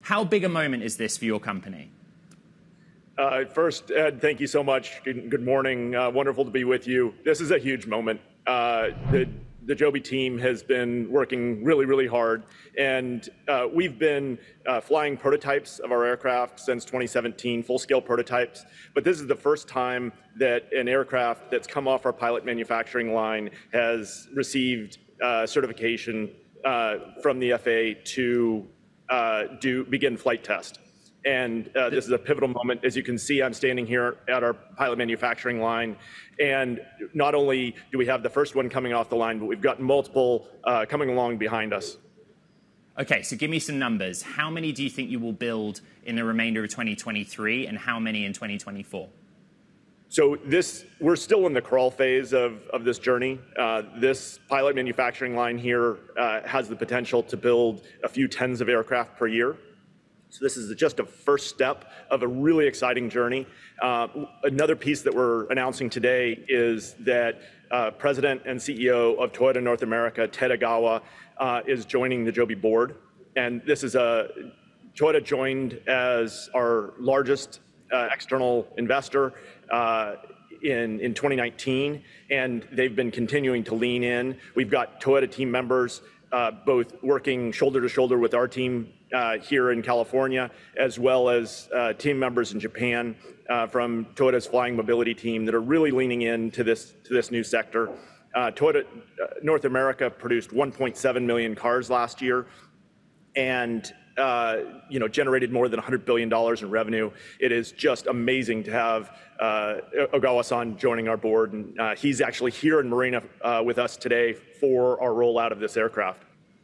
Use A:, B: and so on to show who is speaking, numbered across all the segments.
A: How big a moment is this for your company?
B: First, Ed, thank you so much. Good morning. Wonderful to be with you. This is a huge moment. The Joby team has been working really, really hard, and we've been flying prototypes of our aircraft since 2017, full-scale prototypes. But this is the first time that an aircraft that's come off our pilot manufacturing line has received certification from the FAA to begin flight test. And this is a pivotal moment. As you can see, I'm standing here at our pilot manufacturing line. And not only do we have the first one coming off the line, but we've got multiple coming along behind us.
A: Okay, so give me some numbers. How many do you think you will build in the remainder of 2023, and how many in 2024?
B: So we're still in the crawl phase of this journey. This pilot manufacturing line here has the potential to build a few tens of aircraft per year. So this is just a first step of a really exciting journey. Another piece that we're announcing today is that President and CEO of Toyota North America, Ted Ogawa, is joining the Joby board. And this is Toyota joined as our largest external investor in 2019, and they've been continuing to lean in. We've got Toyota team members both working shoulder to shoulder with our team here in California, as well as team members in Japan from Toyota's flying mobility team that are really leaning into this new sector. Toyota North America produced 1.7 million cars last year, and generated more than $100 billion in revenue. It is just amazing to have Ogawa-san joining our board, and he's actually here in Marina with us today for our rollout of this aircraft.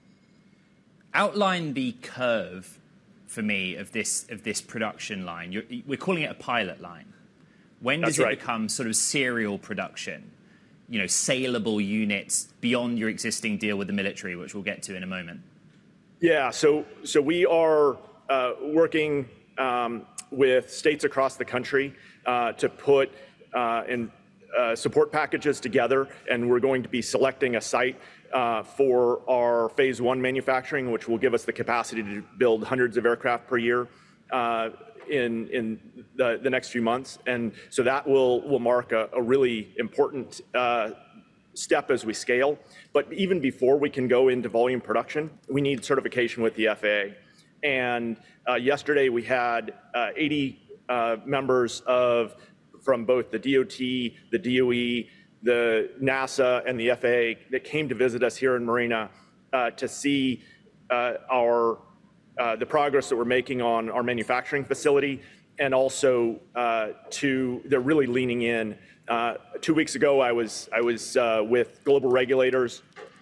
A: Outline the curve for me of this production line. We're calling it a pilot line. When does it become sort of serial production? Saleable units beyond your existing deal with the military, which we'll get to in a moment.
B: Yeah, so we are working with states across the country to put support packages together, and we're going to be selecting a site for our phase one manufacturing, which will give us the capacity to build hundreds of aircraft per year in the next few months. And so that will mark a really important step as we scale. But even before we can go into volume production, we need certification with the FAA. And yesterday we had 80 members from both the DOT, the DOE, the NASA, and the FAA that came to visit us here in Marina to see the progress that we're making on our manufacturing facility, and also they're really leaning in. 2 weeks ago, I was with global regulators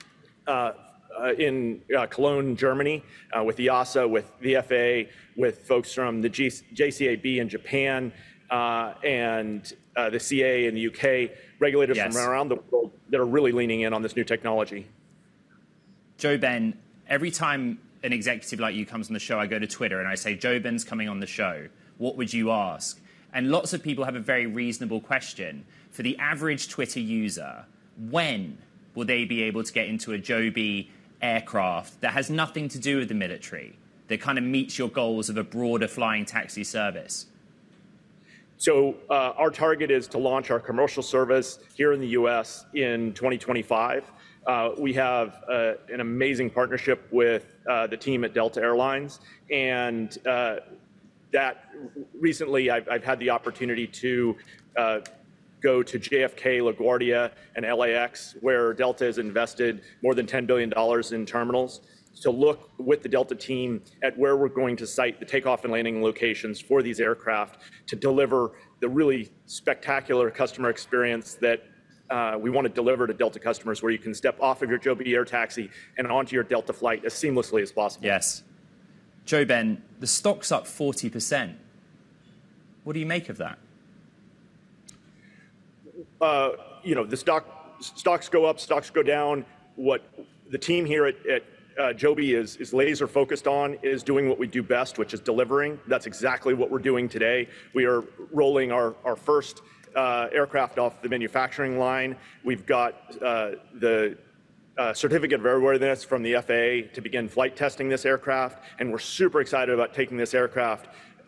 B: in Cologne, Germany, with the EASA, with the FAA, with folks from the JCAB in Japan, and the CA in the UK, regulators from around the world that are really leaning in on this new technology.
A: JoeBen, every time an executive like you comes on the show, I go to Twitter and I say, JoeBen's coming on the show. What would you ask? And lots of people have a very reasonable question. For the average Twitter user, when will they be able to get into a Joby aircraft that has nothing to do with the military, that kind of meets your goals of a broader flying taxi service?
B: So our target is to launch our commercial service here in the US in 2025. We have an amazing partnership with the team at Delta Airlines, and that recently I've had the opportunity to go to JFK, LaGuardia, and LAX, where Delta has invested more than $10 billion in terminals, to look with the Delta team at where we're going to site the takeoff and landing locations for these aircraft to deliver the really spectacular customer experience that we want to deliver to Delta customers, where you can step off of your Joby air taxi and onto your Delta flight as seamlessly as possible.
A: Yes. JoeBen, the stock's up 40%. What do you make of that?
B: The stocks go up, stocks go down. What the team here at Joby is laser focused on is doing what we do best, which is delivering. That's exactly what we're doing today. We are rolling our first aircraft off the manufacturing line. We've got the certificate of airworthiness from the FAA to begin flight testing this aircraft, and we're super excited about taking this aircraft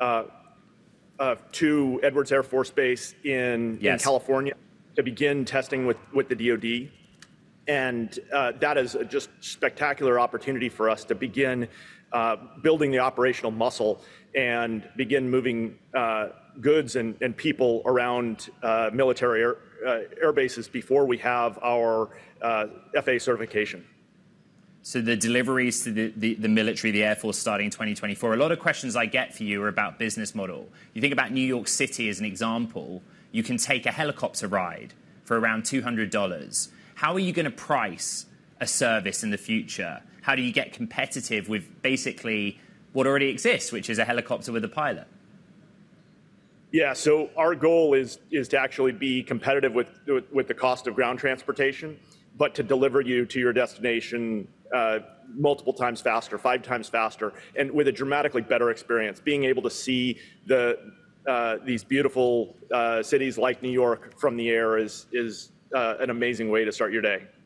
B: to Edwards Air Force Base in California to begin testing with the DoD. And that is a just spectacular opportunity for us to begin building the operational muscle and begin moving goods and people around military air bases before we have our FAA certification.
A: So the deliveries to the military, the Air Force, starting in 2024. A lot of questions I get for you are about business model. You think about New York City as an example. You can take a helicopter ride for around $200. How are you going to price a service in the future? How do you get competitive with basically what already exists, which is a helicopter with a pilot?
B: Yeah, so our goal is to actually be competitive with the cost of ground transportation, but to deliver you to your destination multiple times faster, 5 times faster, and with a dramatically better experience. Being able to see these beautiful cities like New York from the air is an amazing way to start your day.